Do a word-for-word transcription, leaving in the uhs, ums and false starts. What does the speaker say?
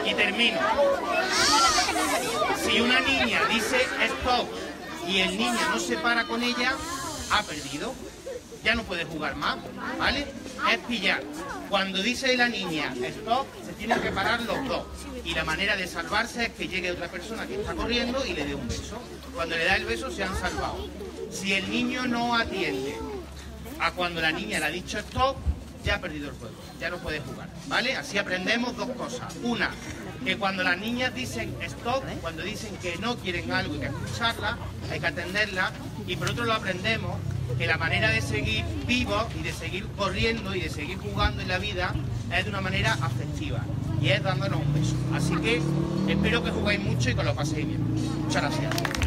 Y termino. Si una niña dice stop y el niño no se para con ella, ha perdido. Ya no puede jugar más, ¿vale? Es pillar. Cuando dice la niña stop, se tienen que parar los dos. Y la manera de salvarse es que llegue otra persona que está corriendo y le dé un beso. Cuando le da el beso se han salvado. Si el niño no atiende a cuando la niña le ha dicho stop, ya ha perdido el juego, ya no puede jugar, ¿vale? Así aprendemos dos cosas. Una, que cuando las niñas dicen stop, cuando dicen que no quieren algo y que escucharla, hay que atenderla. Y por otro lado aprendemos que la manera de seguir vivos y de seguir corriendo y de seguir jugando en la vida es de una manera afectiva y es dándonos un beso. Así que espero que juguéis mucho y que lo paséis bien. Muchas gracias.